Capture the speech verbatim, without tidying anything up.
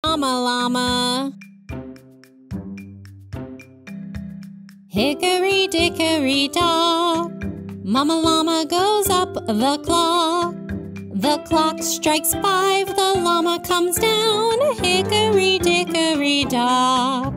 Mama Llama. Hickory Dickory Dock, Mama Llama goes up the clock. The clock strikes five, the llama comes down. Hickory Dickory Dock.